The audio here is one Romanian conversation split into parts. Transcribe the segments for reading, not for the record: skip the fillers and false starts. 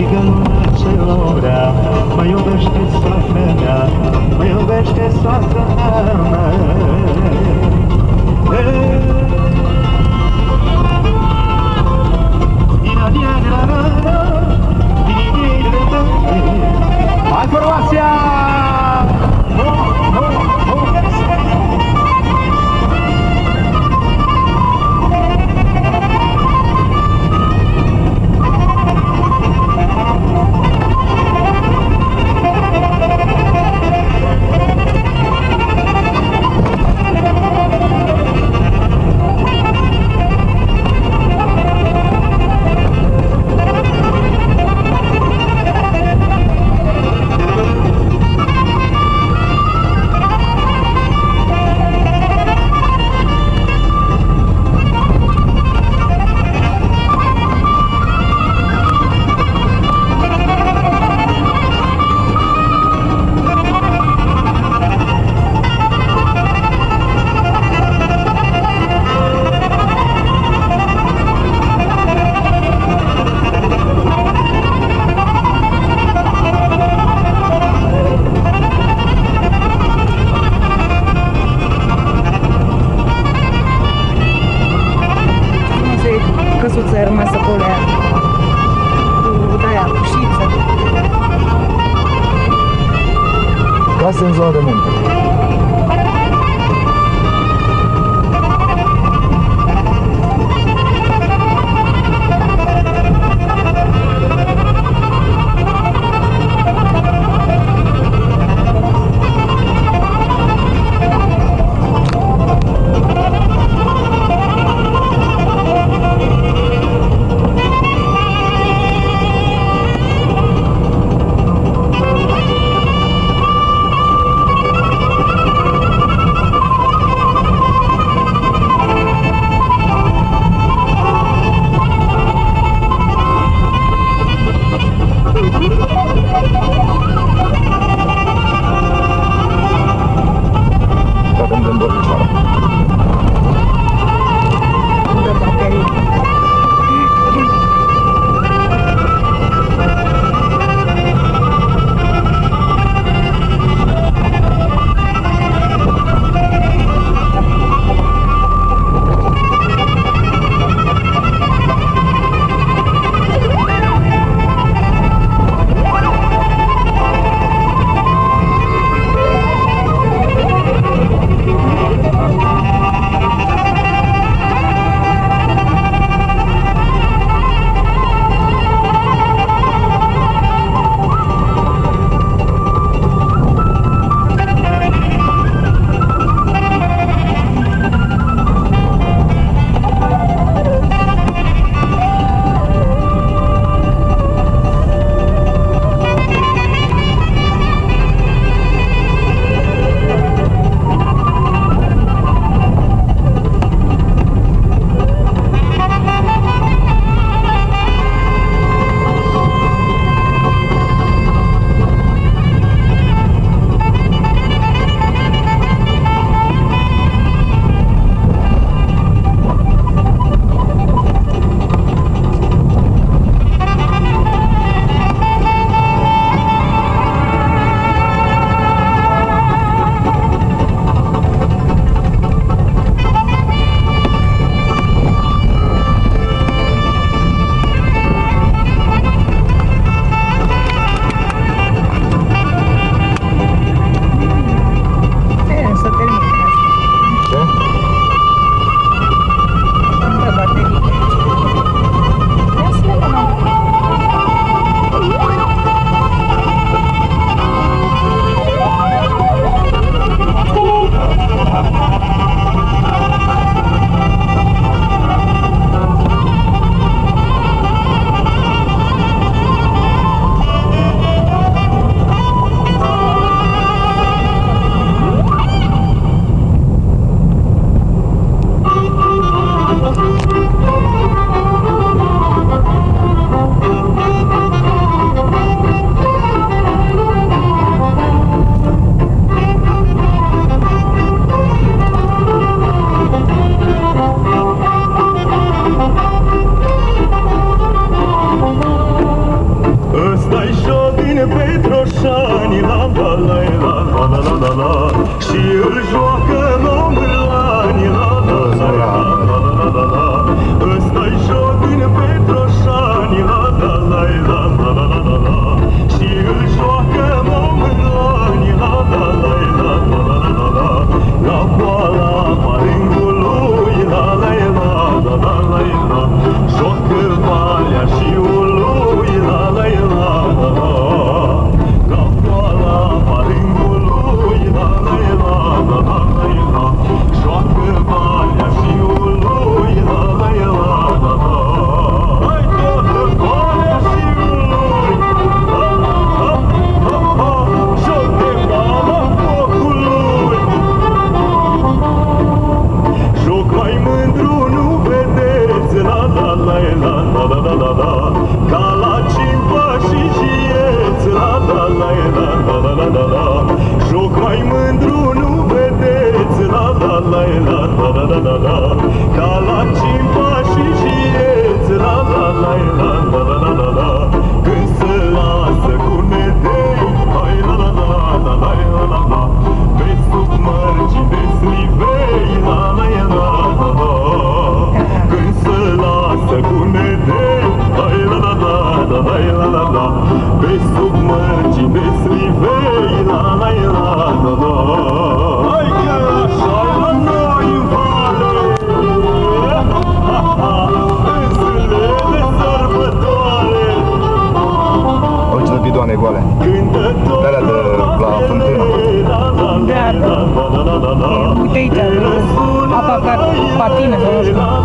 strigă lumea celora, mă iubește soacră mea, mă iubește soacră mea. Hai formația! Căsuța e rămasă pe alea cu de-aia, cușiță. Casă în zona de munte. joacă valea și ului, la la la la la. La poala palingului, la la la la la la. Joacă valea și ului, la la la la la. Hai toată valea și ului, ha ha ha ha. Joc de mama focului. Joc mai mândru nu vedeți, la la la la la la la la la. Ca la cimpa și jieți, la la la la la la la la la. Joc mai mândru nu vedeți, la la la la la la la la la. Ca la cimpa și jieți, la la la la la la la la la. Când se lasă cu nedei, hai la la la la la la la la. Pe sub mărgi de slivei, la la la la la. Când se lasă cu nedei, hai la la la la la la la la. Pe sub mărgi de slivei, la la la la la. Hai că așa e la noi în vale, ha ha, în zile de sărbătoare. Orice de bidoane goale. De-alea de la fântână. Uite aici, apa ca patină sau nu știu.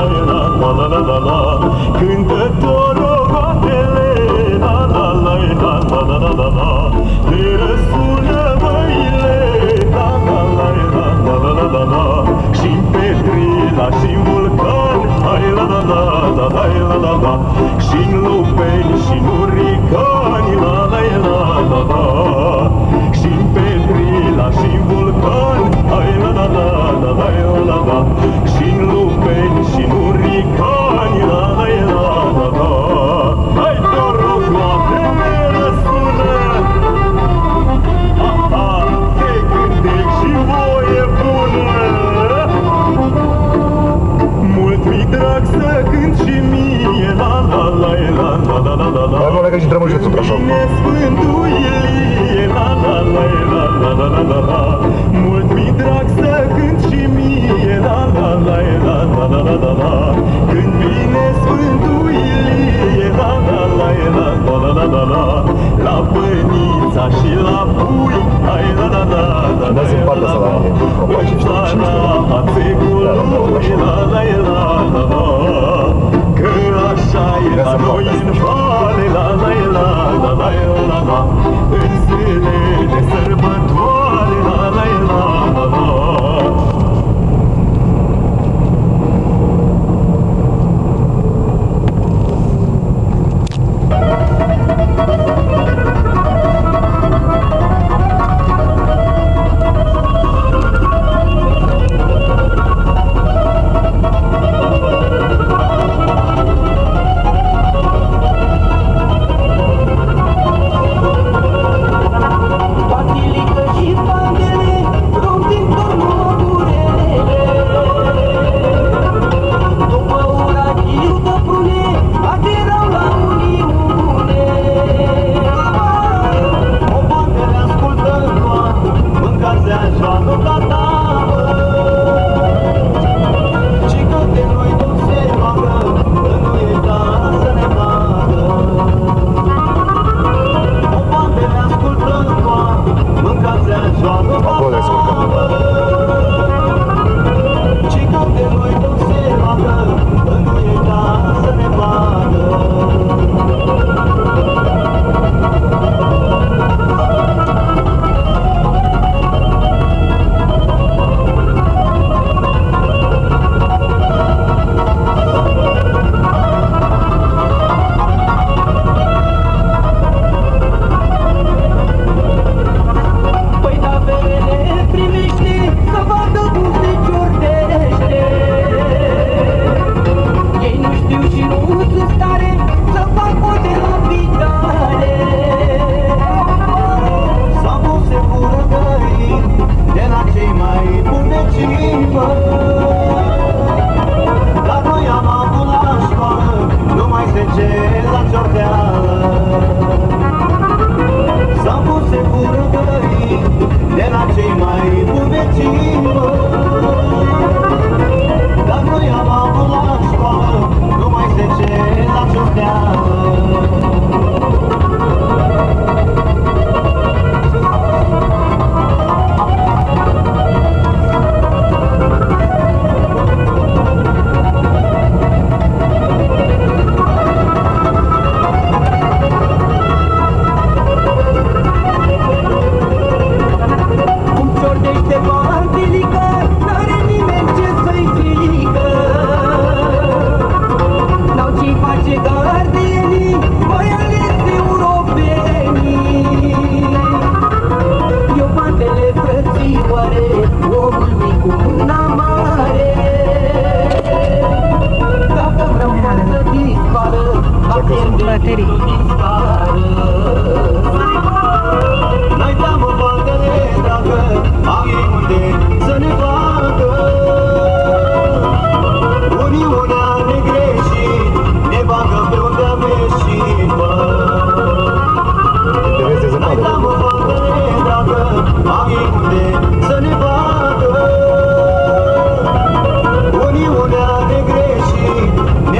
Cântă torogoatele, la la la la la la la la la. Ne răsună măile, la la la la la la la la la. Și-n Petrila și-n Vulcan, hai la la la la la la la la. Și-n Lupeni și-n Uricani, la la la la la. Și-n Petrila și-n Vulcan, hai la la la la la la la la. Și-n Lupeni și-n Uricani, la la la la la. Hai torogoatele răsună, ha ha, te cântec și voie bună. Mult mi drag să cânt și mie, la la la la la la la la la. Hai mă, lecă și Drămăjuțul Brașov. Vine Sfântul Ilie, la la la la la la la la la. Mult mi drag să cânt și mie, la la la la la la la la la. Când vine Sfântul Ilie, la la la la la la la la. La Bănița și la Pui, hai la la la la la la la la. În țara Hațegului, la la la la la. Că așa e la noi în vale, la la la la la la la. În zile de sărbătoare, la la la la la.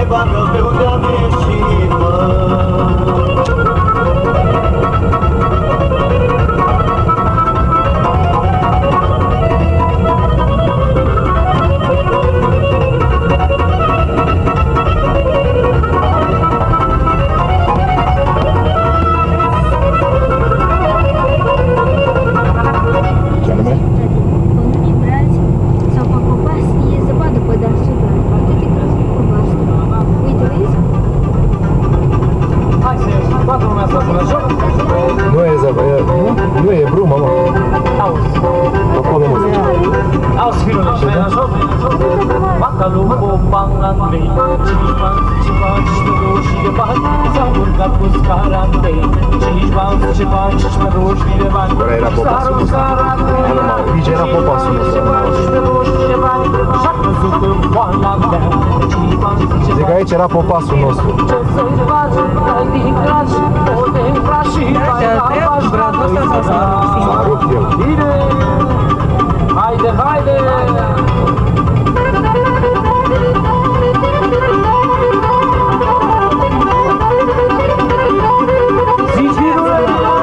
bagă pe unde am ieșit, mă. Nu e brumă, mă. Acolo mă zice. Auzi, firule, și mai așa? Bacalu, Boban, Andrei, 5 bani, 10 bani, 15 de bani, s-au urcat cu scara Andrei, 5 bani, 10 bani, 15 de bani, Ăla era popasul nostru. Aici era popasul nostru. Zic că aici era popasul nostru. S-a rupt el. Haide, haide! Zici, virule!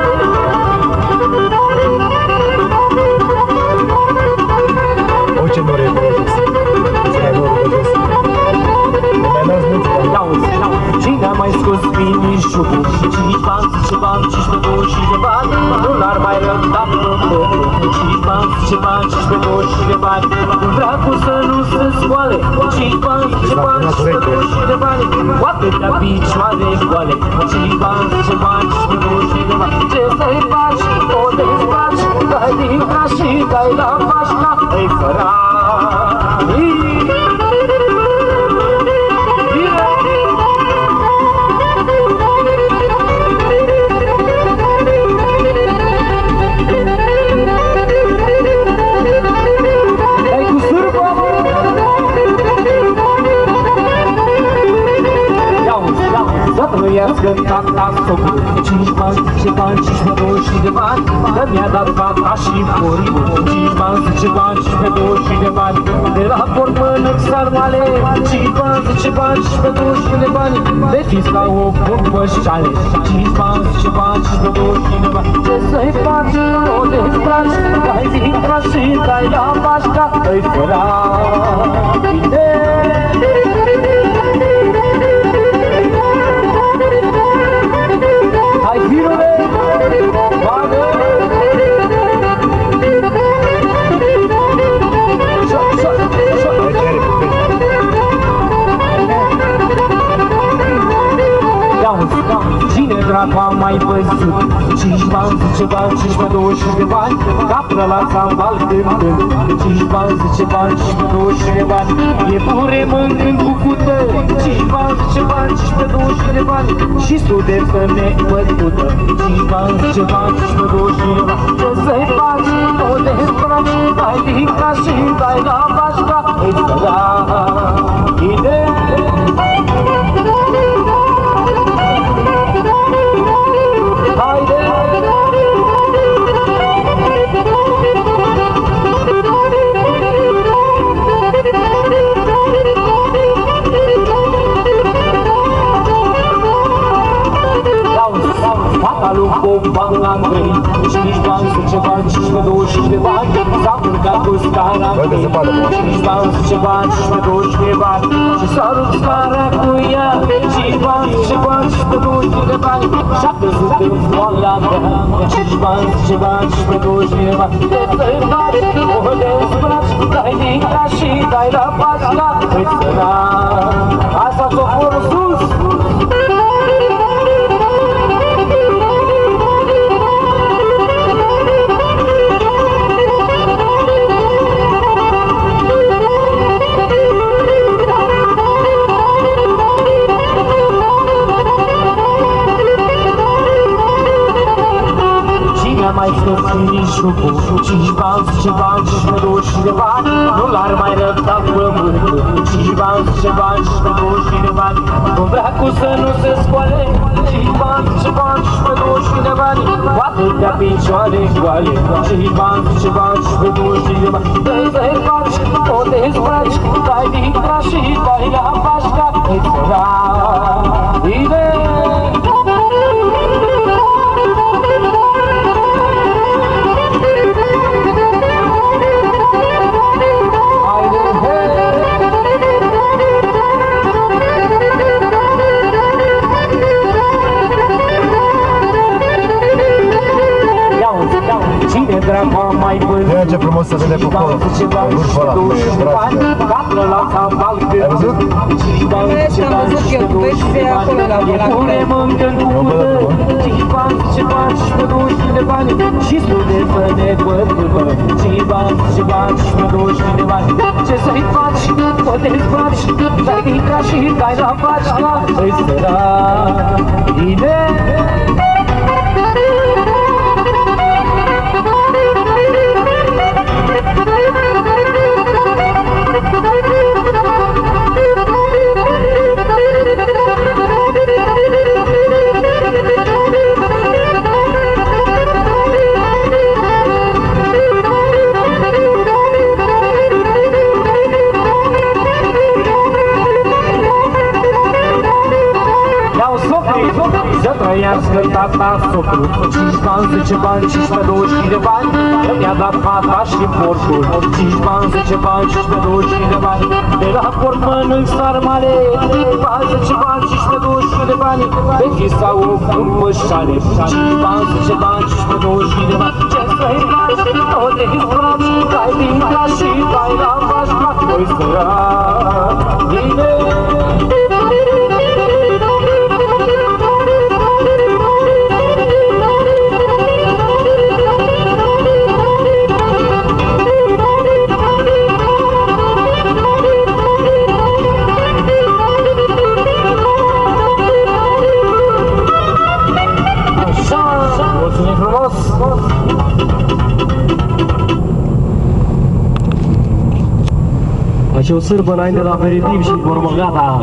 O, ce nor e pe jos. Ce mai nor pe jos. Nu mai dați mulți. Lauzi, cine a mai scos finișul? 5 bani, 10 bani, 15, 20 de bani, nu l-ar mai răbda pământul. 5 bani, 10 bani, 15, 20 de bani, un dracu să nu se scoale. 5 bani, 10 bani, 15, 20 de bani, poate te-a picioare goale. 5 bani, 10 bani, 15, 20 de bani, ce să-i faci? O dezbraci, dai din craș și dai la mașca, îi Ferrari. Trăiască tata socru, 5 bani, 10 bani, 15, 20 de bani, că mi-a dat tata și poribul. 5 bani, 10 bani, 15, 20 de bani, de la port mănânc sarmale. 5 bani, 10 bani, 15, 20 de bani, de fiți ca o pumpă șale. 5 bani, 10 bani, 15, 20 de bani, ce să-i faci, o dezbraci, dai din craș și dai la mașca, îi Ferrari. Hai, firule! Bagă! Cine dracu a mai văzut 5 bani, 10 bani, 15, 20 de bani, capră la țambal cântând. 5 bani, 10 bani, 15, 20 de bani, iepure mâncând cu cută. 5 bani, 10 bani, 15, 20 de bani, și studentă nebătută. 5 bani, 10 bani, 15, 20 de bani, ce să-i faci? O dezbraci, dai din craș și dai la mașca, îi Ferrari. Boban Andrei, 5 bani, 10 bani, 15, 20 de bani, s-a urcat cu scara Andrei. 5 bani, 10 bani, 15, 20 de bani, și s-a rupt scara cu ea. 5 bani, 10 bani, 15, 20 de bani, și-a căzut în foala mea. 5 bani, 10 bani, 15, 20 de bani, de să-i faci, o dezbraci, dai din craș și dai la pașca, îi Ferrari. Asta s-o foră sus! Mai scos finișul cu 5 bani, 10 bani, 15, 20 de bani, nu l-ar mai răbda pământul. 5 bani, 10 bani, 15, 20 de bani, bani. Nu vrea cu să nu se scoale și bani și bani și pe duși de bani. Cu atâtea picioare goale și bani și bani și pe duși de bani. Să-i faci, o dezbraci, dai dintra și dai la pașca. Îți sărat, idei. Cine dracu mai văzut? Ia ce frumos se vede poporul, vârful ăla, pe brațele. Ai văzut? Vezi că am văzut eu, vezi acolo la volan. Și spune fă-ne bărbă, și bani, și bani, și mă duci de bani. Ce să-i faci, o dezbaci, dai din ca și dai la pașca. Îi sărat, idei. Să trăiască tata socru, 5 bani, 10 bani, 15, 20 de bani. Mi-a dat fata și porcul, 5 bani, 10 bani, 15, 20 de bani. De la port mănânc sarmale, 10 bani, 15, 20 de bani. Vechii sau un pășale, 5 bani, 10 bani, 15, 20 de bani. Ce să-i faci, o dezbraci, dai din ca și dai la pașca. Păi sărat, bine. Mulțumim frumos! Face o sârbă înainte la aperitiv și vorbă gata!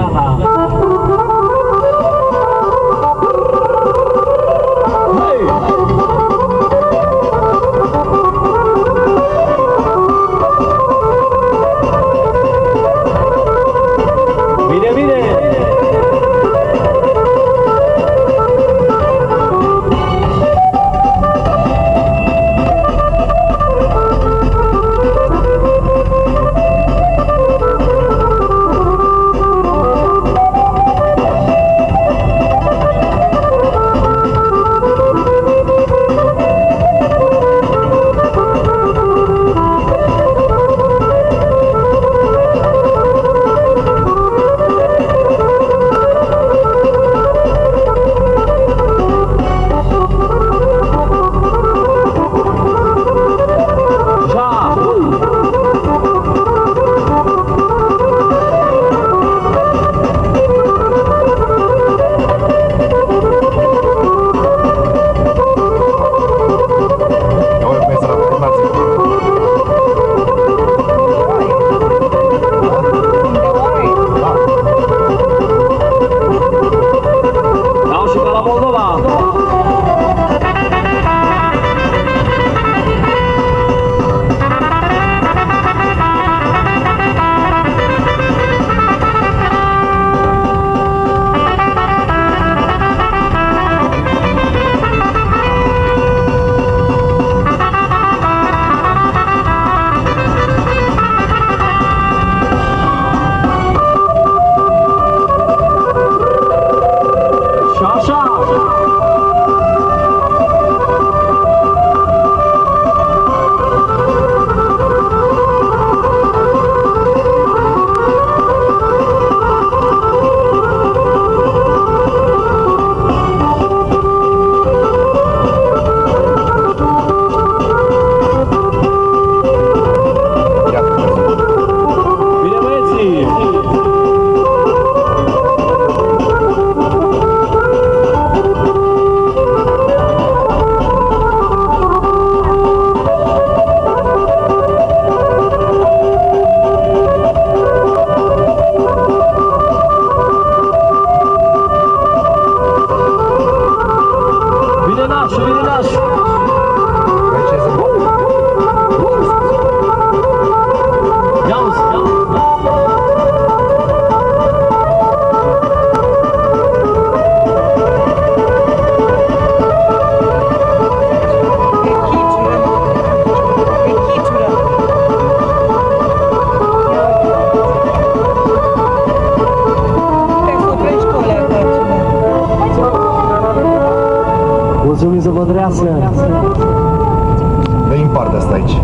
Mulțumim să vă trăiască. Dă-i în partea asta aici.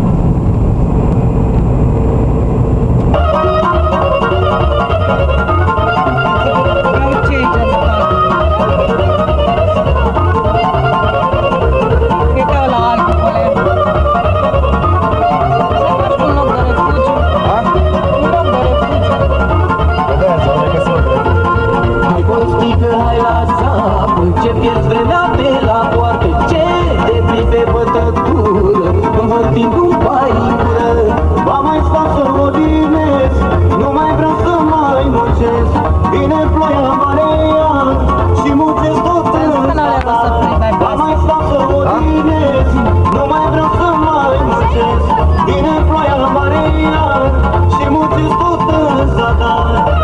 Ce aici să fac? Cred că ăla alcoole. Să faci un loc de refugiu. Ha? Un loc de refugiu. Că de-aia să ne găsim. Hai costică, hai la sapă, ce pierzi vremea pe la poartă, ce te pui pe bătătură, învârtind un pai în gură. Va mai sta să odinesc, nu mai vreau să mai muncesc. Vine ploaia mare iar și muncesc tot în zadar. Va mai sta să odinesc, nu mai vreau să mai muncesc. Vine ploaia mare iar și muncesc tot în zadar.